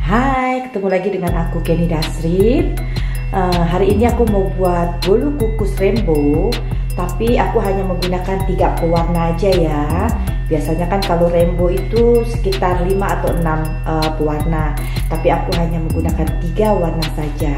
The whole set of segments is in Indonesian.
Hai, ketemu lagi dengan aku Kenny Dasrip. Hari ini aku mau buat bolu kukus rainbow, tapi aku hanya menggunakan 3 pewarna aja ya. Biasanya kan kalau rainbow itu sekitar 5 atau 6 pewarna, tapi aku hanya menggunakan 3 warna saja.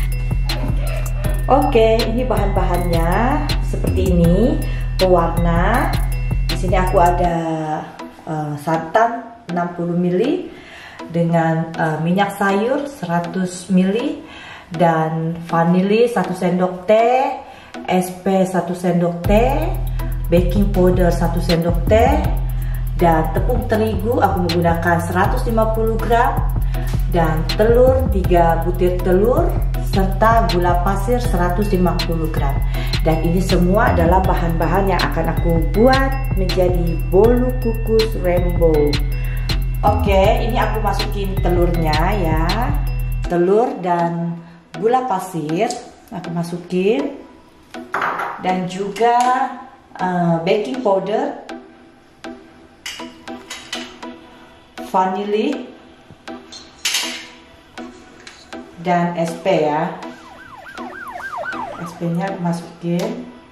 Oke, ini bahan-bahannya seperti ini. Pewarna, di sini aku ada santan 60 ml dengan minyak sayur 100 ml dan vanili 1 sendok teh, SP 1 sendok teh, baking powder 1 sendok teh, dan tepung terigu aku menggunakan 150 gram, dan telur 3 butir telur, serta gula pasir 150 gram. Dan ini semua adalah bahan-bahan yang akan aku buat menjadi bolu kukus rainbow. Oke, ini aku masukin telurnya ya. Telur dan gula pasir aku masukin, dan juga baking powder, vanili, dan SP ya. SP-nya aku masukin.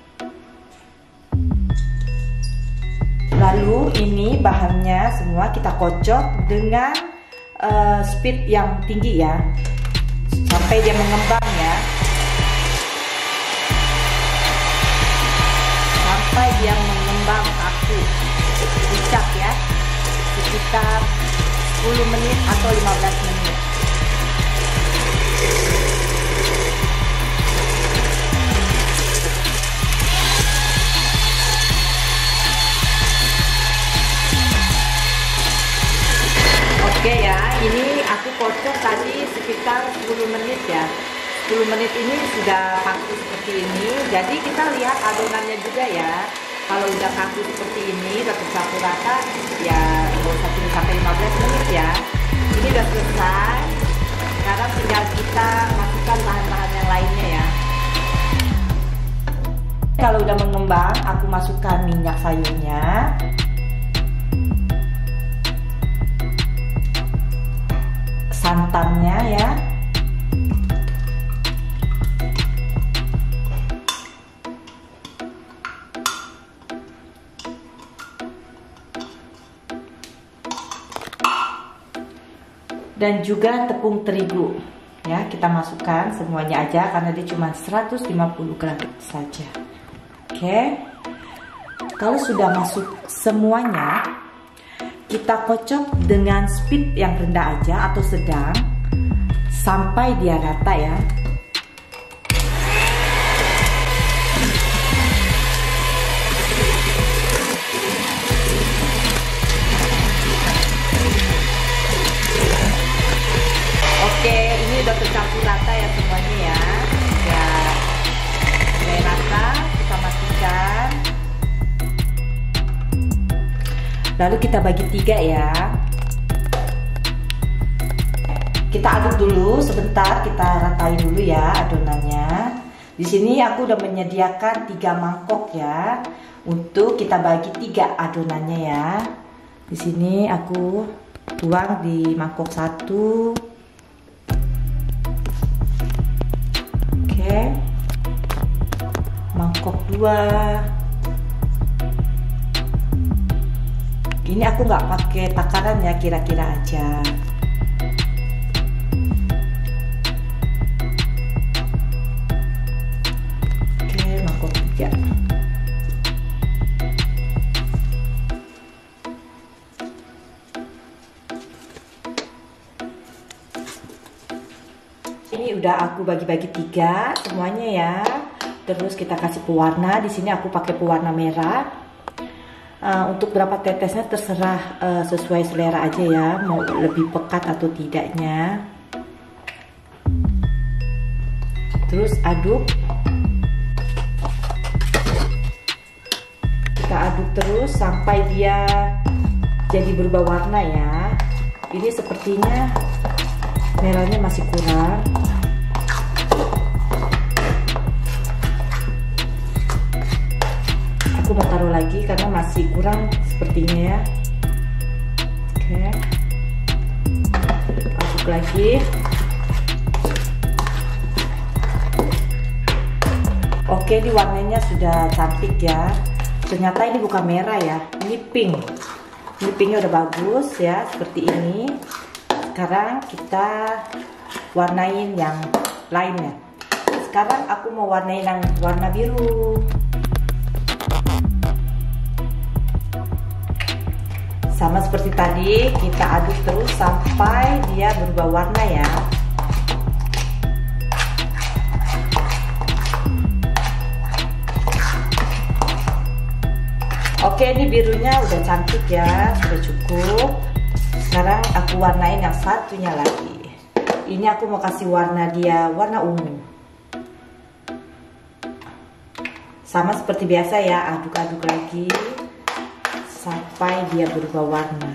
Lalu ini bahannya semua kita kocok dengan speed yang tinggi ya, sampai dia mengembang ya, sampai dia mengembang aku puncak ya, sekitar 10 menit atau 15 menit. Oke ya, ini aku kocok tadi sekitar 10 menit ya. 10 menit ini sudah kaku seperti ini. Jadi kita lihat adonannya juga ya. Kalau udah kaku seperti ini, udah tercampur rata, ya nggak usah tunggu sampai 15 menit ya. Ini udah selesai. Sekarang tinggal kita masukkan bahan-bahan yang lainnya ya. Kalau udah mengembang, aku masukkan minyak sayurnya. Santannya ya, dan juga tepung terigu ya, kita masukkan semuanya aja karena dia cuma 150 gram saja. Oke, kalau sudah masuk semuanya, kita kocok dengan speed yang rendah aja atau sedang sampai dia rata ya. Oke, ini udah tercampur rata ya semuanya ya. Ya, mulai rata, kita matikan. Lalu kita bagi 3 ya. Kita aduk dulu sebentar, kita ratain dulu ya adonannya. Di sini aku udah menyediakan 3 mangkok ya, untuk kita bagi 3 adonannya ya. Di sini aku tuang di mangkok 1. Oke. Mangkok 2. Ini aku nggak pakai takaran ya, kira-kira aja. Oke, mangkok 3. Ini udah aku bagi-bagi 3 semuanya ya. Terus kita kasih pewarna. Di sini aku pakai pewarna merah. Untuk berapa tetesnya terserah, sesuai selera aja ya, mau lebih pekat atau tidaknya. Terus aduk, kita aduk terus sampai dia jadi berubah warna ya. Ini sepertinya merahnya masih kurang. Aku mau taruh lagi karena masih kurang sepertinya ya. Oke, aku aduk lagi. Oke, ini warnanya sudah cantik ya. Ternyata ini bukan merah ya, ini pink. Ini pinknya udah bagus ya, seperti ini. Sekarang kita warnain yang lainnya. Sekarang aku mau warnain yang warna biru. Sama seperti tadi, kita aduk terus sampai dia berubah warna ya. Oke, ini birunya udah cantik ya, sudah cukup. Sekarang aku warnain yang satunya lagi. Ini aku mau kasih warna dia, warna ungu. Sama seperti biasa ya, aduk-aduk lagi sampai dia berubah warna.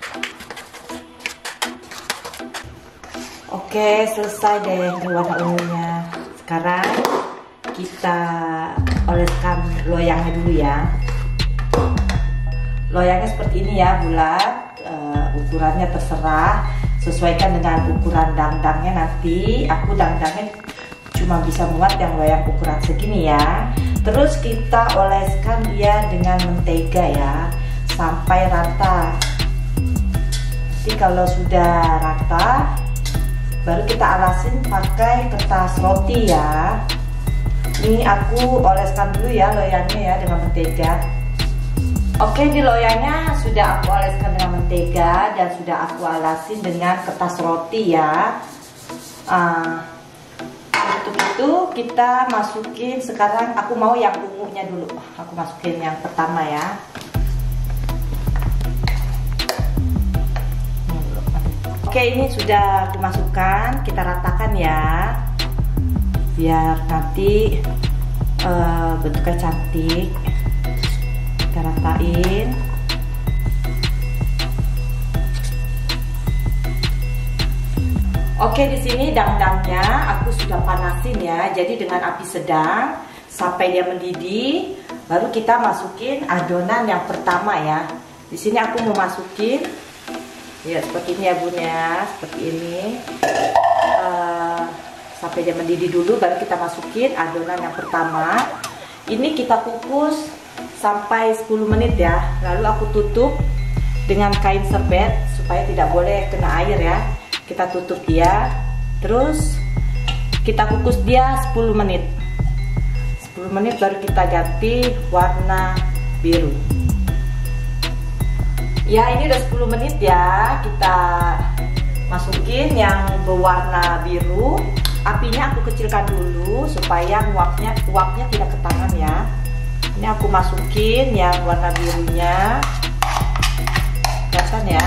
Oke, selesai deh ini warna ungunya. Sekarang kita oleskan loyangnya dulu ya. Loyangnya seperti ini ya, bulat. Ukurannya terserah, sesuaikan dengan ukuran dangdangnya. Nanti aku dangdangnya cuma bisa muat yang loyang ukuran segini ya. Terus kita oleskan dia dengan mentega ya, sampai rata. Nanti kalau sudah rata, baru kita alasin pakai kertas roti ya. Ini aku oleskan dulu ya loyangnya ya dengan mentega. Oke, di loyangnya sudah aku oleskan dengan mentega dan sudah aku alasin dengan kertas roti ya. Untuk itu kita masukin, sekarang aku mau yang ungunya dulu. Aku masukin yang pertama ya. Oke, ini sudah aku masukkan, kita ratakan ya, biar nanti bentuknya cantik. Kita ratain. Oke, di sini dangdangnya aku sudah panasin ya. Jadi dengan api sedang sampai dia mendidih, baru kita masukin adonan yang pertama ya. Di sini aku mau masukin ya seperti ini ya Bun ya, seperti ini. Sampai dia mendidih dulu, baru kita masukin adonan yang pertama. Ini kita kukus sampai 10 menit ya. Lalu aku tutup dengan kain serbet supaya tidak boleh kena air ya. Kita tutup dia, terus kita kukus dia 10 menit. 10 menit baru kita ganti warna biru. Ya, ini udah 10 menit ya. Kita masukin yang berwarna biru. Apinya aku kecilkan dulu supaya uapnya tidak ke tangan ya. Ini aku masukin yang warna birunya. Kelihatan ya.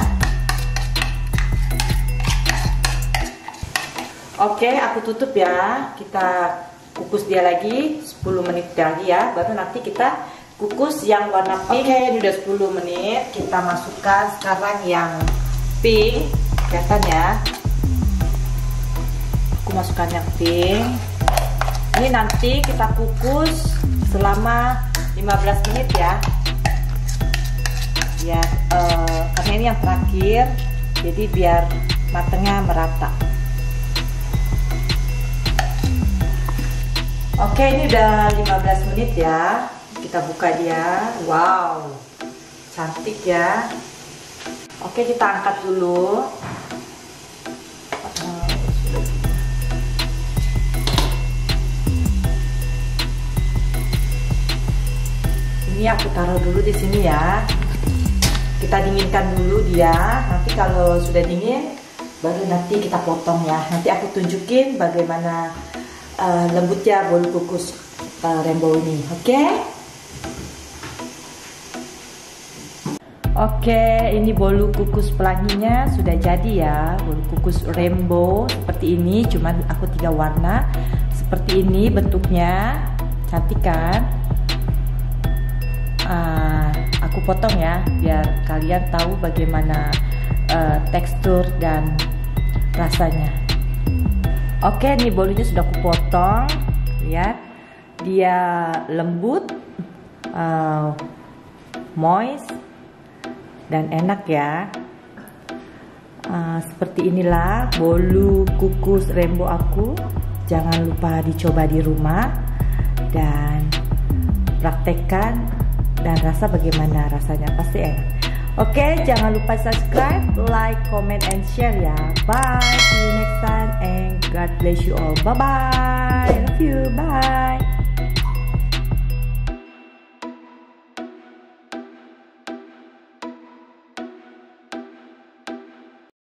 Oke, aku tutup ya. Kita kukus dia lagi 10 menit lagi ya. Baru nanti kita kukus yang warna pink. Oke, ini udah 10 menit. Kita masukkan sekarang yang pink. Kelihatan ya. Aku masukkan yang pink. Ini nanti kita kukus selama 15 menit ya. Ya, karena ini yang terakhir, jadi biar matangnya merata. Oke, ini udah 15 menit ya. Kita buka dia. Wow, cantik ya. Oke, kita angkat dulu. Ini aku taruh dulu di sini ya. Kita dinginkan dulu dia. Nanti kalau sudah dingin, baru nanti kita potong ya. Nanti aku tunjukin bagaimana lembutnya bolu kukus rainbow ini. Oke? Oke, ini bolu kukus pelanginya sudah jadi ya. Bolu kukus rainbow seperti ini. Cuman aku 3 warna. Seperti ini bentuknya. Cantik kan? Aku potong ya, biar kalian tahu bagaimana tekstur dan rasanya. Oke, nih bolunya sudah aku potong. Lihat, dia lembut, moist, dan enak ya. Seperti inilah bolu kukus rainbow aku. Jangan lupa dicoba di rumah dan praktekkan dan rasa bagaimana rasanya, pasti enak. Oke, jangan lupa subscribe, like, comment, and share ya. Bye, see you next time and God bless you all. Bye bye, love you, bye.